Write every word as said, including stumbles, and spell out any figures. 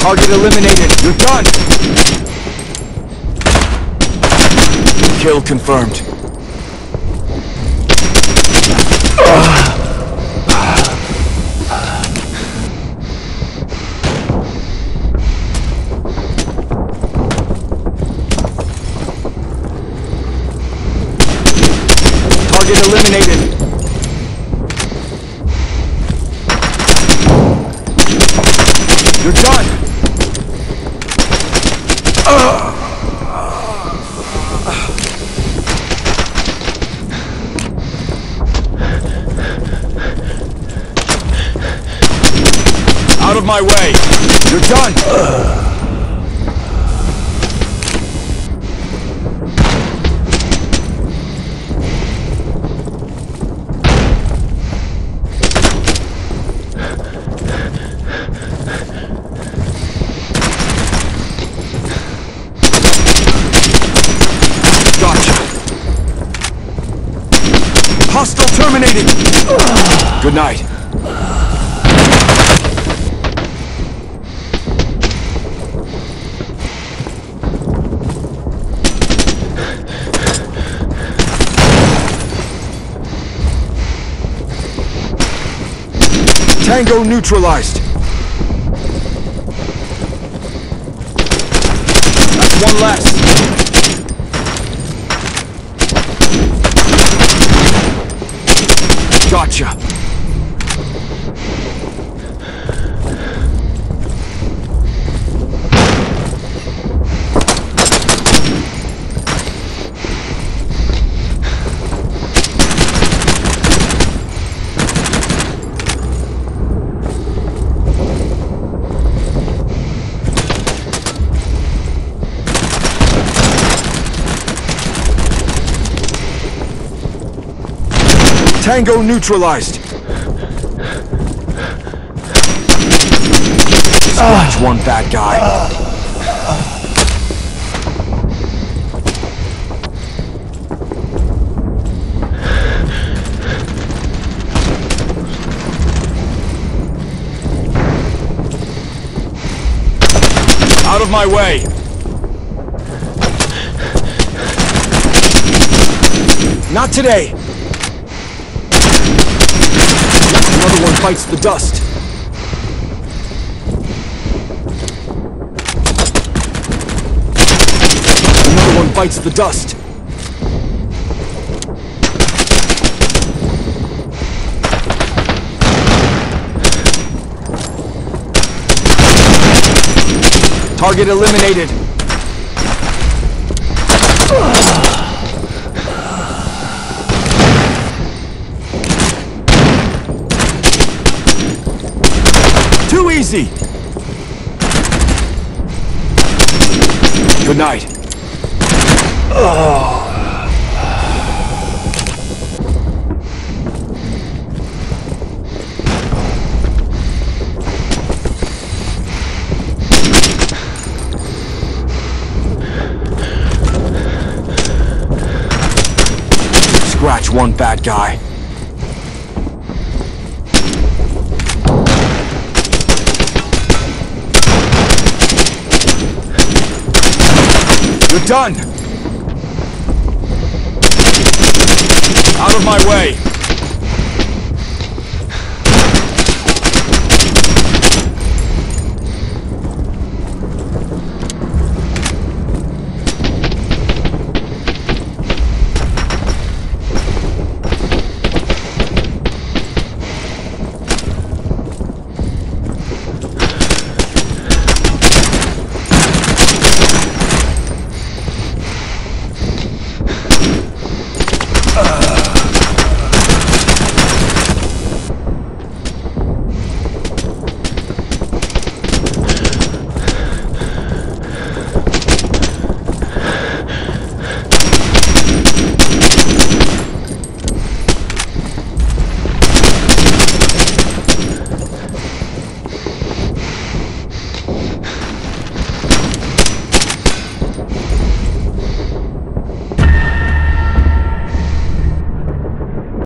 Target eliminated. You're done. Kill confirmed. Target eliminated. You're done. Out of my way. You're done. Hostile terminated! Good night. Tango neutralized. That's one less. Gotcha. Tango neutralized. Scratch one bad guy. Out of my way. Not today. Another one bites the dust. Another one bites the dust. Target eliminated. Too easy! Good night. Oh. Scratch one bad guy. You're done! Out of my way!